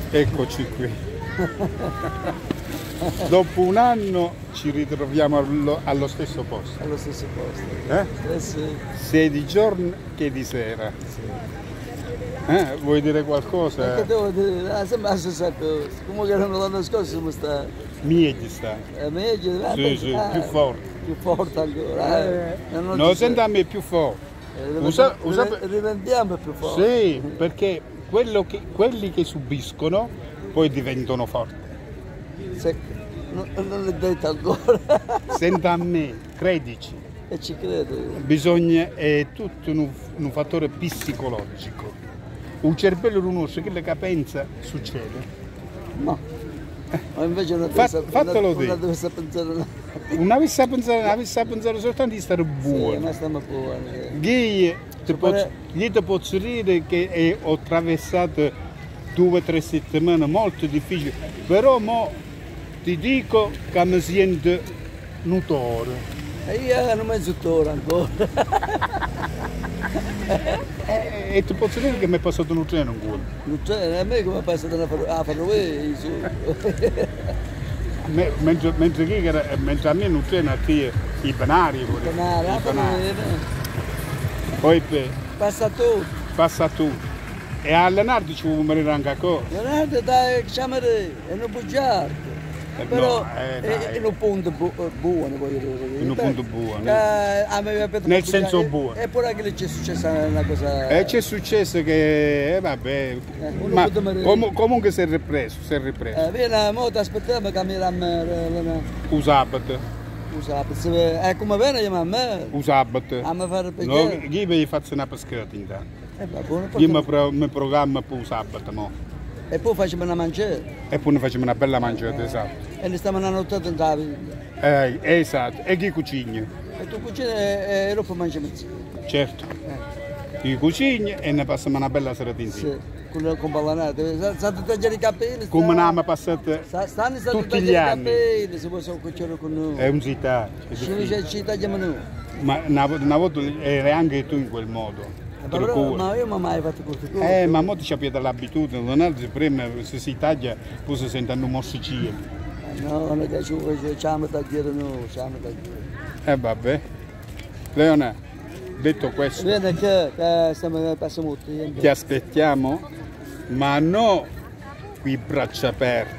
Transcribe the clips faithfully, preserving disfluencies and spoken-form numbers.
Eccoci qui. Dopo un anno ci ritroviamo allo, allo stesso posto. Allo stesso posto. Eh? Eh sì. Sia di giorno che di sera. Sì. Eh? Vuoi dire qualcosa? Che devo dire? Ah, sembra la stessa cosa. Come che erano l'anno scorso siamo stati. Meglio sta. È meglio, ah, Sì, sì, ah, più forte. Più forte ancora. Eh. Eh. No, senta a me più forte. Eh, usa, usa... Rivendiamo più forte. Sì, perché quello che, quelli che subiscono poi diventano forti. Se, non, non l'ho detto ancora. Senta a me, credici. E ci credo. Bisogna, è tutto un, un fattore psicologico. Un cervello conosce quello che pensa succede. No. Ma invece non Fa, deve fatelo una, una deve pensare una... non avesse a pensare, non avesse a pensare soltanto di stare buono. Sì, ma stiamo buoni. Gli ti pare... posso dire che eh, ho attraversato due o tre settimane molto difficili, però mo ti dico che mi sento nutore. E io non mezzo ora ancora. E, e ti posso dire che mi è passato un treno ancora. Un treno? A me come è passato a Ferrovie? Mentre, mentre, che, mentre a me non treno qui i binari. I binari, i binari. Poi per, passa tutto. Passa tutto. E a Leonardo ci vuole morire anche a cosa. Leonardo dai, diciamo, è un bugiardo. Però no, eh, è in un punto bu buono, voglio dire. In un punto buono. Eh, a me nel senso buono. Eppure che c'è successa una cosa... E c'è successo che, eh, vabbè, eh, ma com comunque si è ripreso, si è ripreso. Eh, viene, mo ti aspettiamo che mi a me... Un sabato. Un sabato, eh, come viene io a me? Un sabato. A me fare perché? No, io vi faccio una pescata intanto. Eh, va buono. Io mi, pro mi programma per un sabato, mo. E poi facciamo una mangiata. E poi ne facciamo una bella mangiata, eh. Esatto. E ne stiamo una nottata in tavola. Eh, esatto. E chi cucina? E tu cucini e dopo mangiamo insieme. Certo. Eh. Io cucino e ne passiamo una bella serata insieme. Sì, con, con ballanate. State tagliando i capelli. Come ne abbiamo passato stanno tutti gli anni. Capelli, se possiamo cucinare con noi. È un città. Ci, ci tagliamo noi. Ma una, una volta eri anche tu in quel modo. Però, ma io non ho mai fatto queste cose. Eh, ma mo ti ci abbiamo l'abitudine, non è prima se si taglia poi si sentono mossicine. No, non è che ci facciamo tagliare noi, facciamo tagliare. Eh vabbè. Leona, detto questo. Vieni che, che stiamo passando molto. Ti aspettiamo, ma non qui braccia aperte,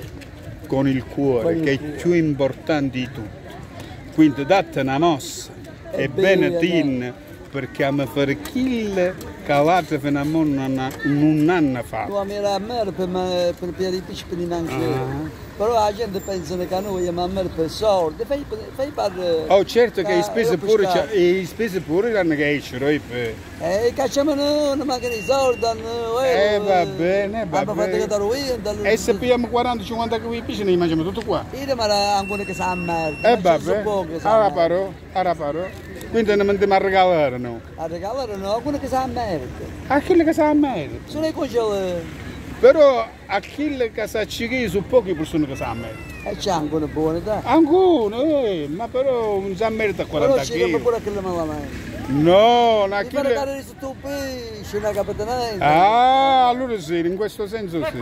con il cuore, con il che cuore. È più importante di tutto. Quindi date una mossa e bene tin. Perché mi fare kill calato fino a non, un anno fa. Tu mi era a me per, per, per i piccoli mangiare. Uh-huh. Però la gente pensa che noi abbiamo a me per soldi. Fai, fai per... Oh certo che i spese pure, i spese pure hanno che escono. Eh, cacciamo noi, non mancano i soldi. Eh, va bene, va bene. Fatto che da ruino, e se pigliamo quaranta cinquanta kg di pesce ne mangiamo tutto qua. Io ma ancora che sa a merda. Eh vabbè, ora parò, ora parò. Quindi non andiamo a regalare, no? A regalare no, quello che sa a merda. A quello che sa a merda? Sono i congelati. Però a quello che sa a cicchi sono poche persone che sa a merda. E c'è anche una buona, dai. Ancora, eh, ma però non sa a merda a quaranta chili. Però ci pure a quello malamente. No, non a quello... Ti fare su tu pesce, una capitanella. Ah, allora sì, in questo senso sì.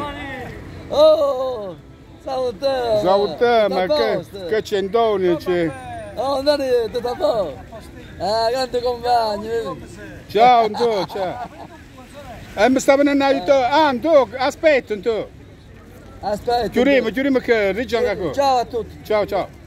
Oh, salute! Salute, ma che, che c'è Antonio c'è? Oh, Antonio, tutto a posto? Ah, grande compagno! Ciao Antonio, ciao! Eh, mi sta venendo aiutare! Ah, Antonio, aspetta Antonio! Aspetta! Chiudiamo, chiudiamo che rigiamo. Ciao a tutti! Ciao, ciao!